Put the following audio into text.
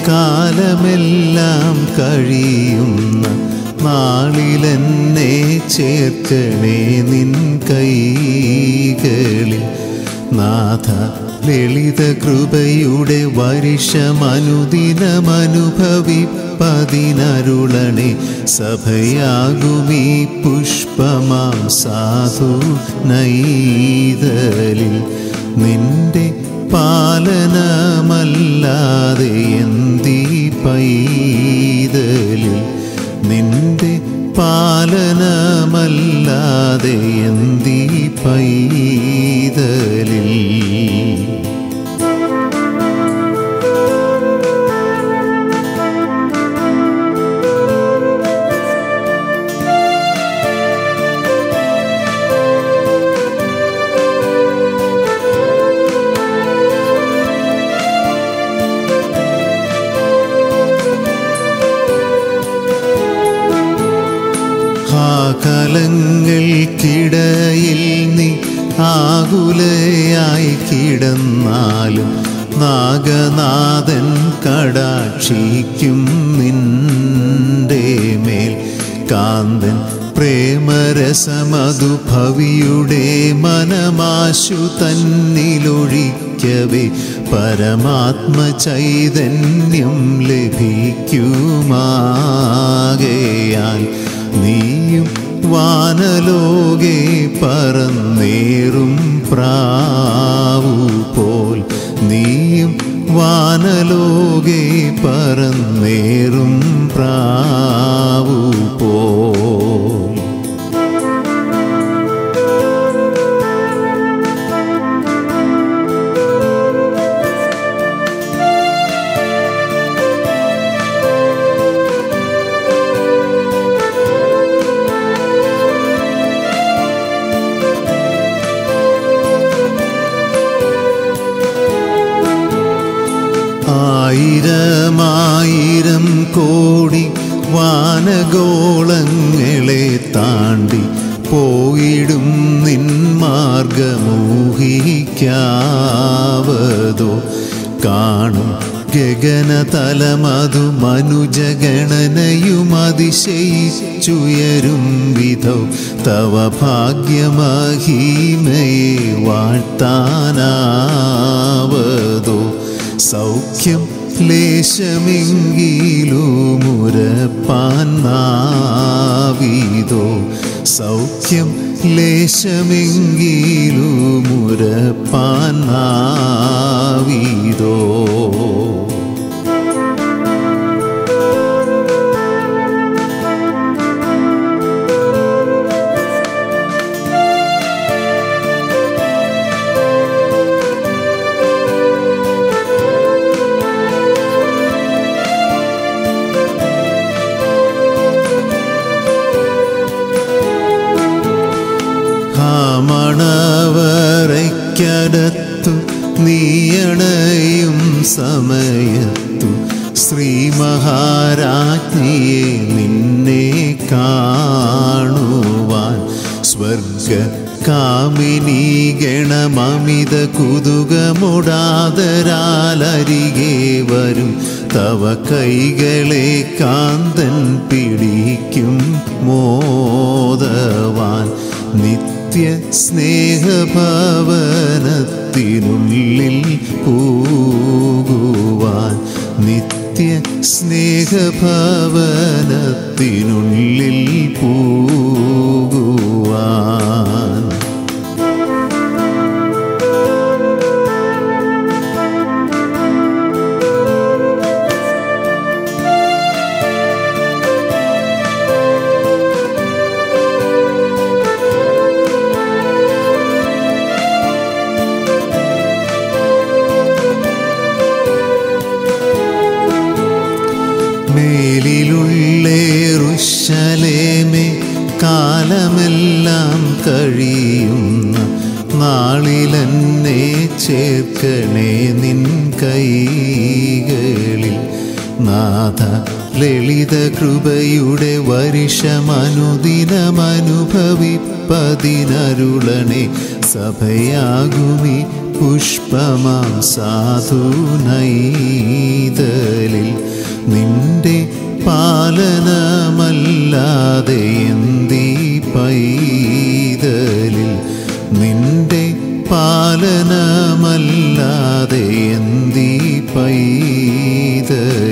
കാലമെല്ലാം കഴിയുന്ന നാളിലെന്നെ ചേർക്കണേ നിൻ കൈകളിൽ. നാഥ ലളിത കൃപയുടെ വർഷമനുദിനമനുഭവിപ്പതിനരുളണേ. സഭയാകുമീ പുഷ്പമാം സാധു നൈതലിൽ നിന്റെ പാലനമല്ലാതെ എന്തി പൈതലിൽ. നിന്റെ പാലനമല്ലാതെ എന്തി പൈതലിൽ. കലങ്ങൾക്കിടയിൽ നീ ആകുലയായി കിടന്നാലും നാഗനാഥൻ കടാക്ഷിക്കും നിന്റെ മേൽ. കാന്തൻ പ്രേമരസമധുഭവിയുടെ മനമാശു തന്നിലൊഴിക്കവേ പരമാത്മചൈതന്യം ലഭിക്കുമാകയാൽ നീയും വാനലോകെ പറന്നേറും പ്രാവു പോൽ. നീയും വാനലോകെ പറന്നേറും പ്രാവു പോൽ. ആയിരമായിരം കോടി വാനഗോളങ്ങളെ താണ്ടി പോയിടും നിൻ മാർഗമൂഹിക്കാവതോ. കാണും ഗഗനതലമതു മനുജഗണനയുമതിശയിച്ചുയരും വിധൗ തവ ഭാഗ്യമഹിമയെ വാഴ്ത്താനാവതോ. സൗഖ്യം ലേശമെങ്കിലുമുരപ്പാൻ നാവിതോ. സൗഖ്യം ലേശമെങ്കിലുമുരപ്പാൻ നാവിതോ. മണവറയ്ക്കടുത്തു നീയണയും സമയത്തു ശ്രീമഹാരാജ്ഞിയെ നിന്നെ കാണുവാൻ സ്വർഗ കാമിനി ഗണമമിത കുതുകമുടാതരാലരികെ വരും. തവ കൈകളെ കാന്തൻ പിടിക്കും മോദവാൻ. നിത്യ സ്നേഹഭവനത്തിനുള്ളിൽ പോകുവാൻ. നിത്യ സ്നേഹഭവനത്തിനുള്ളിൽ പോകുവാൻ. മേലിലുള്ളേറുശലേമേ കാലമെല്ലാം കഴിയുന്ന നാളിലെന്നെ ചേർക്കണേ നിൻ കൈകളിൽ. നാഥ ലളിത കൃപയുടെ വർഷമനുദിനമനുഭവിപ്പതിനരുളണേ. സഭയാകുമീ പുഷ്പമാം സാധു നൈതലിൽ പാലനമല്ലാതെ എന്തീ പൈതലിൽ നിന്റെ പാലനമല്ലാതെ എന്തീ പൈതലിൽ